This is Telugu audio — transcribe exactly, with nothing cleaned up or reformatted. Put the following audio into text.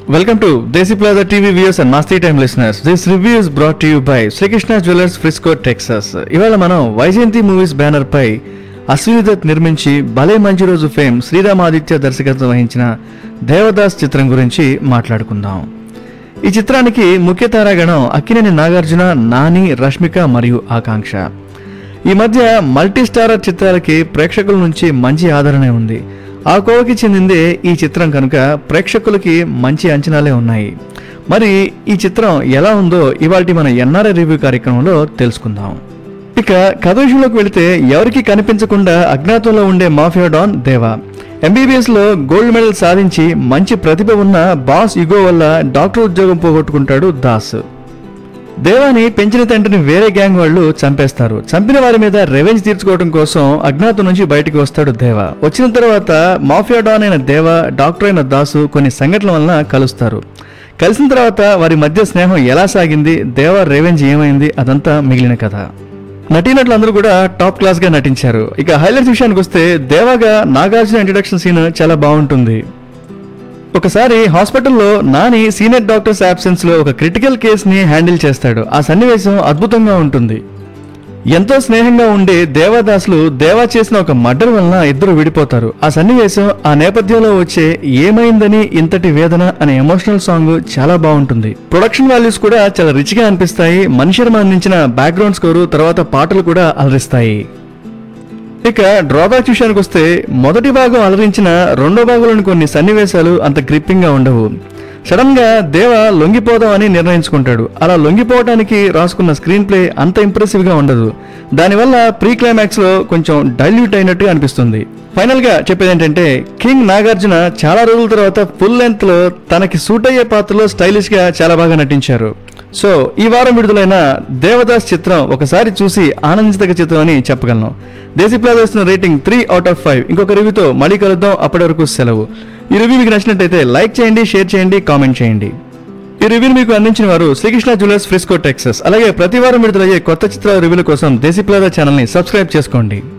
Welcome to Desi Plaza T V viewers and Masti Time listeners. This review is brought to you by Sri Krishna Jewelers, Frisco, Texas. ఇవాళ మనం వైజయంతి మూవీస్ బ్యానర్ పై అశ్విని దత్ నిర్మించి భలే మంచి రోజు ఫేమ్ శ్రీరామ్ ఆదిత్య దర్శకత్వం వహించిన దేవదాస్ చిత్రం గురించి మాట్లాడుకుందాం. ఈ చిత్రానికి ముఖ్య తారాగణం అక్కినేని నాగార్జున, నాని, రష్మిక మరియు ఆకాంక్ష. ఈ మధ్య మల్టీ స్టారర్ చిత్రాలకి ప్రేక్షకుల నుంచి మంచి ఆదరణ ఉంది. ఆ కోవకి చెందిందే ఈ చిత్రం కనుక ప్రేక్షకులకి మంచి అంచనాలే ఉన్నాయి. మరి ఈ చిత్రం ఎలా ఉందో ఇవాల్టి మన ఎన్ఆర్ఐ రివ్యూ కార్యక్రమంలో తెలుసుకుందాం. ఇక కథ విషయంలోకి వెళితే ఎవరికి కనిపించకుండా అజ్ఞాతంలో ఉండే మాఫియా డాన్ దేవా ఎంబీబీఎస్ లో గోల్డ్ మెడల్ సాధించి మంచి ప్రతిభ ఉన్న బాస్ ఇగో వల్ల డాక్టర్ ఉద్యోగం పోగొట్టుకుంటాడు దాస్. దేవాని పెంచిన తండ్రిని వేరే గ్యాంగ్ వాళ్ళు చంపేస్తారు. చంపిన వారి మీద రెవెంజ్ తీర్చుకోవడం కోసం అజ్ఞాతం నుంచి బయటకు వస్తాడు దేవా. వచ్చిన తర్వాత మాఫియా డాన్ అయిన దేవా, డాక్టర్ అయిన దాసు కొన్ని సంఘటనల వలన కలుస్తారు. కలిసిన తర్వాత వారి మధ్య స్నేహం ఎలా సాగింది, దేవా రెవెంజ్ ఏమైంది, అదంతా మిగిలిన కథ. నటీనటులందరూ కూడా టాప్ క్లాస్ గా నటించారు. ఇక హైలైట్స్ విషయానికి వస్తే దేవాగా నాగార్జున ఇంట్రడక్షన్ సీన్ చాలా బాగుంటుంది. ఒకసారి హాస్పిటల్లో నాని సీనియర్ డాక్టర్స్ అబ్సెన్స్ లో ఒక క్రిటికల్ కేసుని హ్యాండిల్ చేస్తాడు. ఆ సన్నివేశం అద్భుతంగా ఉంటుంది. ఎంతో స్నేహంగా ఉండే దేవాదాసులు దేవా చేసిన ఒక మర్డర్ వలన ఇద్దరు విడిపోతారు. ఆ సన్నివేశం, ఆ నేపథ్యంలో వచ్చే ఏమైందని ఇంతటి వేదన అనే ఎమోషనల్ సాంగ్ చాలా బాగుంటుంది. ప్రొడక్షన్ వాల్యూస్ కూడా చాలా రిచ్ గా అనిపిస్తాయి. మనిషిర్మ అందించిన బ్యాక్గ్రౌండ్ స్కోరు, తర్వాత పాటలు కూడా అలరిస్తాయి. ఇక డ్రాబ్యాక్ విషయానికి వస్తే మొదటి భాగం అలరించిన రెండో భాగంలోని కొన్ని సన్నివేశాలు అంత గ్రిప్పింగ్ గా ఉండవు. సడన్ గా దేవ లొంగిపోదాం అని నిర్ణయించుకుంటాడు. అలా లొంగిపోవడానికి రాసుకున్న స్క్రీన్ ప్లే అంత ఇంప్రెసివ్ గా ఉండదు. దానివల్ల ప్రీ క్లైమాక్స్ లో కొంచెం డైల్యూట్ అయినట్టు అనిపిస్తుంది. ఫైనల్ గా చెప్పేది ఏంటంటే, కింగ్ నాగార్జున చాలా రోజుల తర్వాత ఫుల్ లెంత్ లో తనకి సూట్ అయ్యే పాత్రలో స్టైలిష్ గా చాలా బాగా నటించారు. సో ఈ వారం విడుదలైన దేవదాస్ చిత్రం ఒకసారి చూసి ఆనందించదగ్గ చిత్రం అని చెప్పగలను. దేశీ ప్లాజా ఇస్తున్న rating three out of five. ఇంకొక రివ్యూతో మళ్ళీ కలుద్దాం. అప్పటి వరకు సెలవు. ఈ రివ్యూ మీకు నచ్చినట్టయితే లైక్ చేయండి, షేర్ చేయండి, కామెంట్ చేయండి. ఈ రివ్యూని మీకు అందించిన వారు శ్రీకృష్ణ జ్యువెలర్స్, ఫ్రిస్కో, టెక్సస్. అలాగే ప్రతి వారం విడుదలయ్యే కొత్త చిత్రాల రివ్యూల కోసం దేశీ ప్లాజా ఛానల్ ని సబ్స్క్రైబ్ చేసుకోండి.